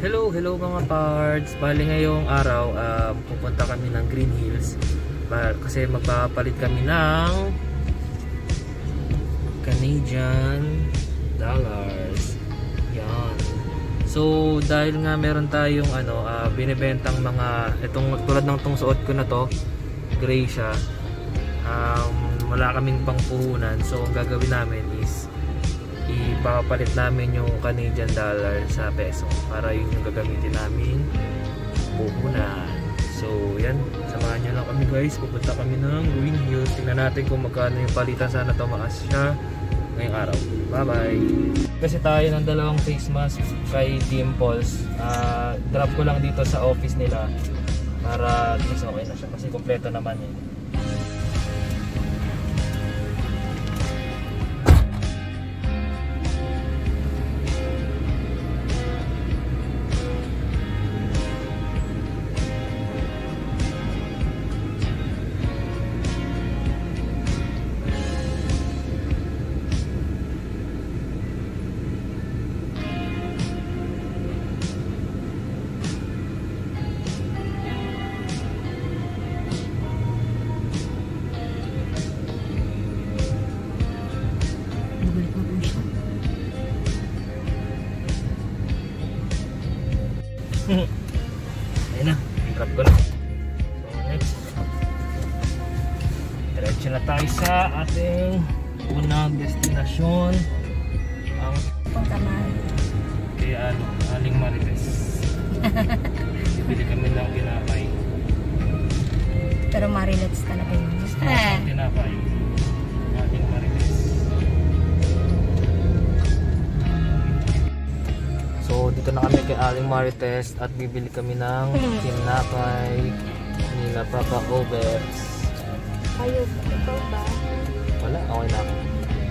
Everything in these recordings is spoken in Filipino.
Hello mga parts. Bali ngayong araw pupunta kami ng Green Hills kasi magpapalit kami ng Canadian dollars. Yan. So dahil nga meron tayong binebentang mga itong tulad ng tong suot ko na to, gray siya. Wala kaming pangpuhunan. So ang gagawin namin is ipapalit namin yung Canadian dollar sa peso para yun yung gagamitin namin puhunan. So yan, samahan nyo lang kami guys, pupunta kami ng Green Hills. Tingnan natin kung magkano yung palitan. Sana tumaas siya ngayong araw. Bye bye. Kasi tayo ng dalawang face mask kay Dimples. Drop ko lang dito sa office nila para at least okay na siya kasi kompleto naman eh. Ayun na, drop ko na. So next, diretso na tayo sa ating unang destinasyon, ang kay Aling Marites. Bibili kami ng tinapay. Pero Marilets talaga yun. Tinapay Aling Marites. So dito na kami kay Aling Marites at bibili kami ng tinapay nila Papa Obets. Ayun, ikaw ba? Wala, okay na ako.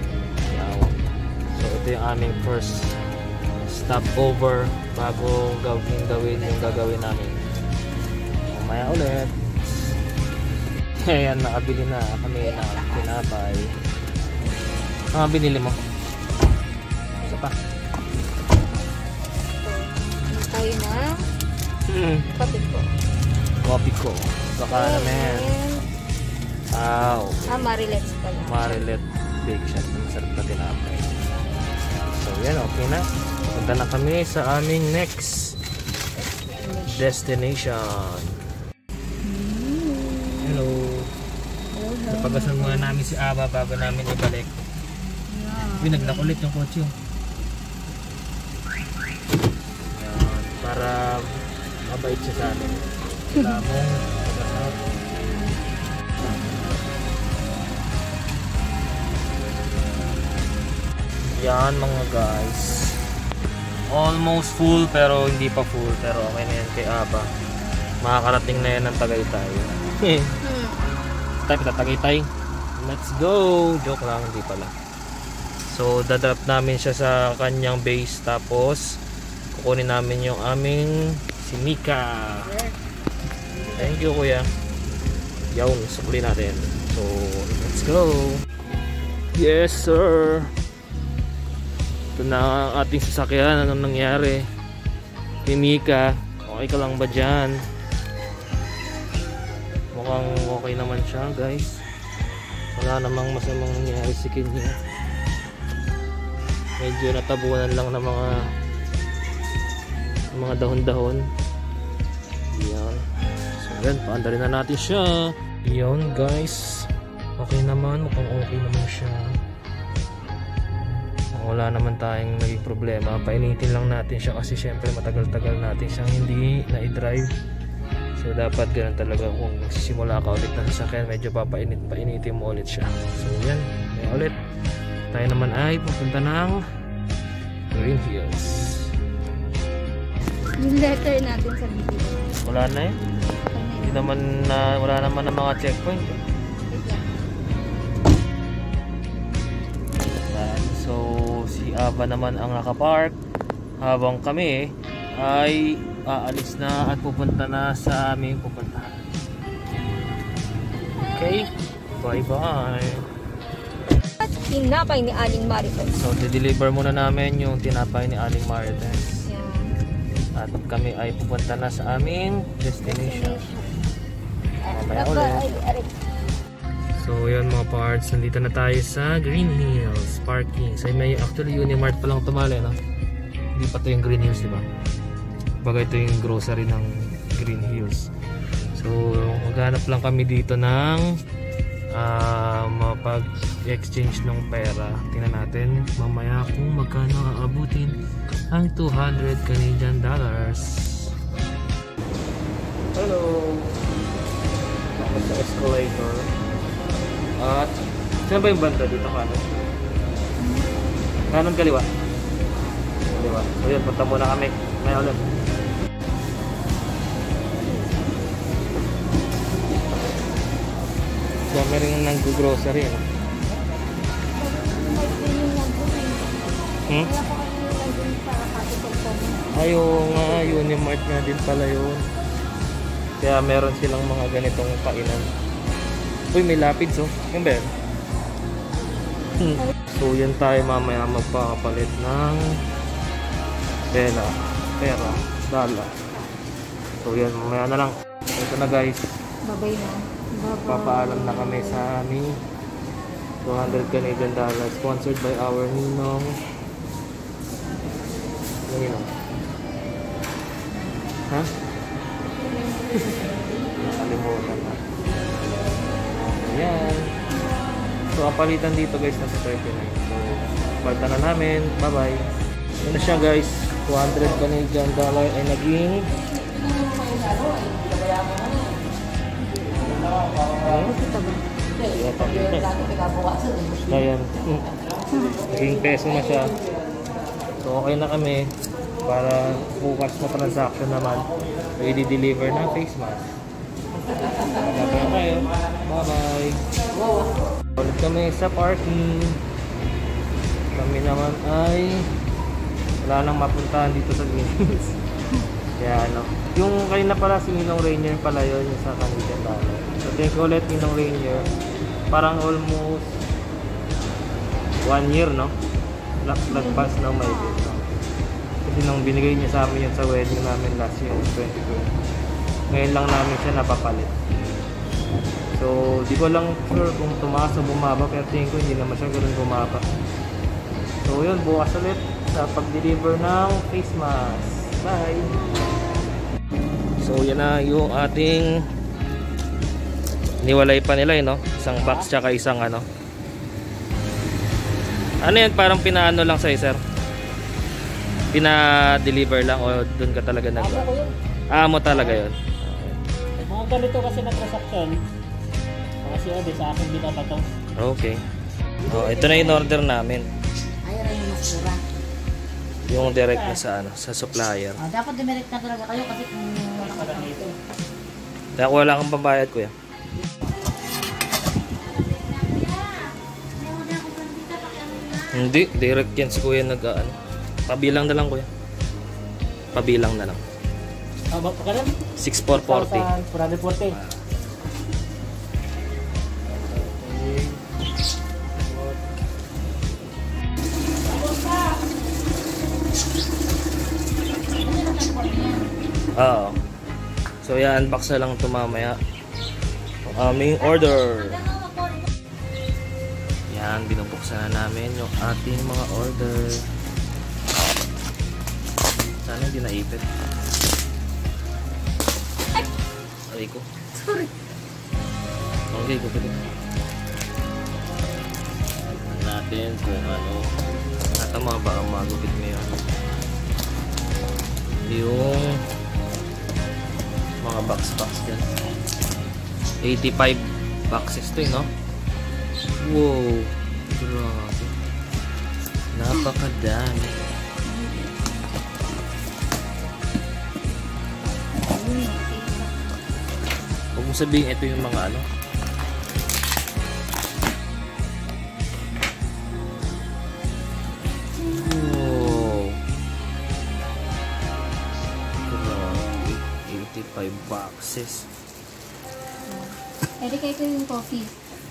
So ito yung aming first stopover bago gawin yung gagawin namin. Mamaya ulit. Ayan, nakabili na kami ng tinapay. Ano binili mo? Isa pa. Tayo na. Kapit ko. Kopi ko. Baka naman. Okay. Marilets pala. Marilet bake shop. Masarap na tinapay. So yan, okay na. Punta na kami sa aming next destination. Hello. Napagasan muna namin si Aba bago namin ibalik. Binagnak ulit yung kotse. Yan, para mabait siya sa amin. Wala mong pagkasap. Yan mga guys, almost full pero hindi pa full, pero okay na yan kay Aba. Makakarating na yan ng Tagaytay. Tayo Tagaytay, let's go. Joke lang, hindi pala. So dadrop namin siya sa kanyang base, tapos kukunin namin yung aming si Mika. Thank you kuya. Yawn, sukli natin. So let's go. Yes sir. Ito na ang ating sasakyan. Anong nangyari kay Mika? Okay ka lang ba dyan? Mukhang okay naman siya guys. Wala namang masamang nangyari sa kanya. Medyo natabunan lang ng mga dahon-dahon. Yan. So yan, paandarin na natin siya. Yan guys, okay naman. Mukhang okay naman siya. Wala naman tayong naging problema. Painitin lang natin siya kasi syempre matagal-tagal natin siyang hindi na-i-drive. So dapat ganun talaga, kung magsisimula ka ulit ng sasakyan, medyo painitin mo ulit siya. So yan, kaya ulit tayo naman ay pupunta ng Green Hills. Yung letter natin sa video. Wala na eh. Hindi naman wala naman ng mga checkpoint eh. So si Ava naman ang nakapark habang kami ay aalis na at pupunta na sa aming pupuntahan. Okay, bye bye. Tinapay ni Aling Marites. So, deliver muna namin yung tinapay ni Aling Marites. Yeah. At kami ay pupunta na sa aming destination. Mamaya ulit. So yun mga parts, nandito na tayo sa Green Hills Parking. So may actually Unimart pa lang tumali, no? Hindi pa to yung Green Hills, di ba? Bagay ito yung grocery ng Green Hills. So maghanap lang kami dito ng mapag-exchange ng pera. Tingnan natin mamaya kung magkano aabutin ang 200 Canadian dollars. Hello! Ako sa escalator. At saan ba yung banda dito? Kanan? Kanan kaliwa? Kaliwa. So yun, punta muna kami. May ulit. Dami rin nag-grocery. Ayaw nga, Unimart nga din pala yun. Kaya meron silang mga ganitong kainan. Uy, may lapid so. Yung ba yun? So yan tayo mamaya magpakapalit ng pera, dala. So yan, mamaya na lang. Ito na guys. Babay na. Papaalam na kami sa aming 200 Canadian dollars sponsored by our Ninong. Ninong. Ha? Nakalimutan na. Ayan. So ang palitan dito guys nasa 39. So palitan na namin. Bye bye. Ano siya guys, 200 Canadian dollar ay naging ayan, naging peso na siya. So okay na kami para bukas na transaction naman. So i-deliver na face mask. Kaya tayo. Bye bye. Ulit kami sa parking. Kami naman ay wala nang mapuntahan dito sa Green Hills. Kaya ano, yung kanina pala si Ninong Rainier pala yun, yung sa Canadian dollar. So thank you ulit Ninong Rainier. Parang almost 1 year, no? Lagpas na may dito. Kasi nung binigay niya sa amin yun sa wedding namin last year, 2020. Ngayon lang namin siya napapalit. So di ko lang sure kung tumaas o bumaba, pero tingin ko hindi naman siya ganoon bumaba. So yun, bukas ulit sa pag-deliver ng face mask. Bye! So yan na yung ating niwalay pa nila, no? Isang box tsaka isang ano. Ano yan? Parang pinaano lang sa'yo, sir? Pina-deliver lang o doon ka talaga nag... Amo ko yun. Amo talaga yun. Mga ganito kasi na transaction. Kasi obi sa akin binabato. Okay. Oh, ito na yung order namin. Ayaw rin yung mas mura. Yung direct na sa ano, sa supplier. Dapat dumiret na talaga kayo kasi kung wala ka lang ito. Kaya wala kang pambayad, kuya. Hindi, direct yan si kuya nag ano. Pabilang na lang, kuya. Pabilang na lang. Ba pa kanan? 6,440. 440. Oo. So yan, unbox na lang ito mamaya. Ang aming order. Yan, binubuksan na namin yung ating mga order. Sana hindi naipit. Aray ko. Sorry. Okay, kupitin. Tignan natin kung ano. Natama ba ang magupit mo yun. Yung mga box dyan. 85 boxes to no? Wow, grabe. Napakadami. Huwag mo sabihin ito yung mga ano. Wow. Grabe. 85 boxes. Pwede kayo ito yung coffee.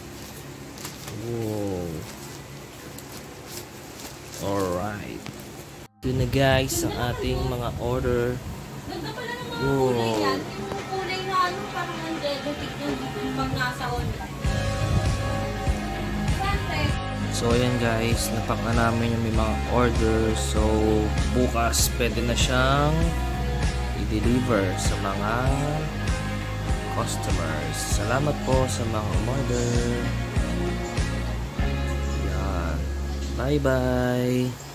Wow. Alright. Ito na guys ang ating mga order. Ganda pala ng mga Oo. kulay yan. Yung kulay na ano, parang nandeletik yung pag nasa online. Sante. So ayan guys, napak na namin yung may mga orders. So bukas pwede na siyang i-deliver sa mga customers. Salamat po sa mga umorder. Yan. Bye bye.